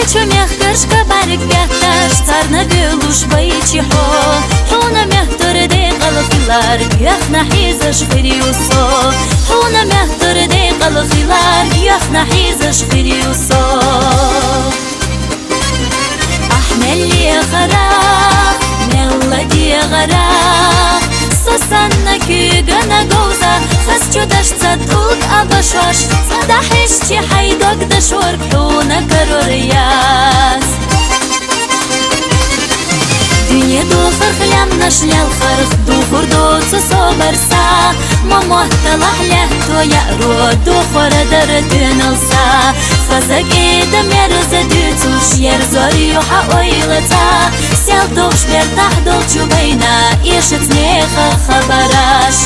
Чо мягкашка барик пятташ Царна вилуш байчи хо Хуна мягтор де қалқилар Яхна хизаш фириусо Хуна мягтор де қалқилар Яхна хизаш фириусо أحملي غراق ملدي غراق سوسنك جنا جوزا خس جدش تصدق أبشاش صدحش تي حيدك دشور حونا كرورياس دنيا دوخر خلام نشلال خرخ دوخر دوت صبرسا ماما تلح له تو يأرو دوخر دردن السا خزق إدم يرز دوتوش يرزوري وحاويلتا سيال دوش برتاح دولچو بينا إيشت نيخا خبراش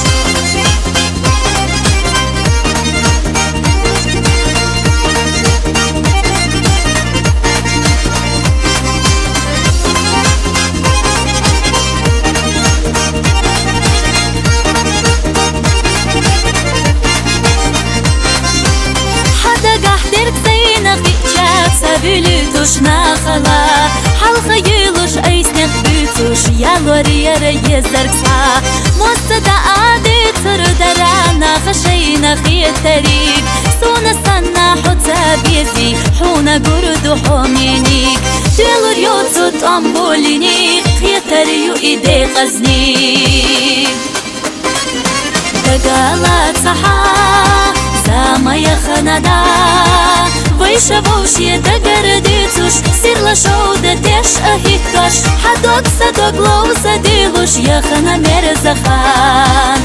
Бülütüş nağala Halka yılış eysnek bütüş Yalvarı yara yezdərksa Mostada adi tırdara Naxaşayna xiyetərik Sona sana xuta bezi Xuna gurudu xominik Dülür yotut ambolinik Xiyetəri yu ide qaznik Dagalat saha Samaya xanada Вышивавши да гордицуш Сирла шоу да теш ахиткаш Хадок садок лоу садилуш Яхана мерзахан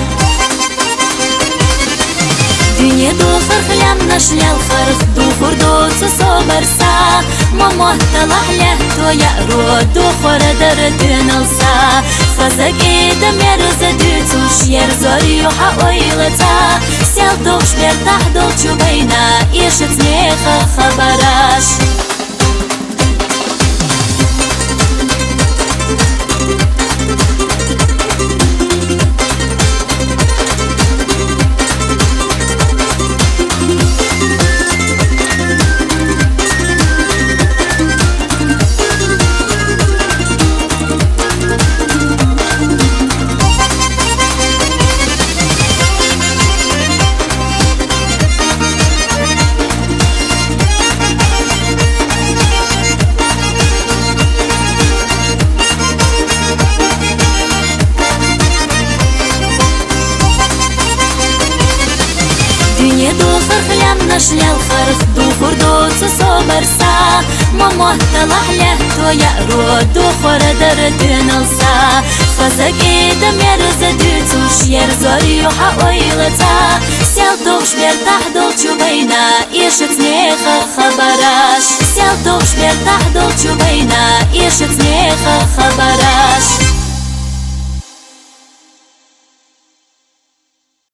Дюне духар хлям нашлял харх Духур доцу собарса Мамо талах лях твоя род Духур дардыналса Хазак ида мерзадицуш Ерзори юха ойлата Сял дош бертах долчу байна Ишет смеха خبراش Нашлял харх духур доцу собарса Мамо талах лях твоя род Духур дардыналса Хазак ида мерза дютуш Ерзори юха ойлата Сял дош бертах долчу байна Ишет смеха خبراش Сял дош бертах долчу байна Ишет смеха خبراش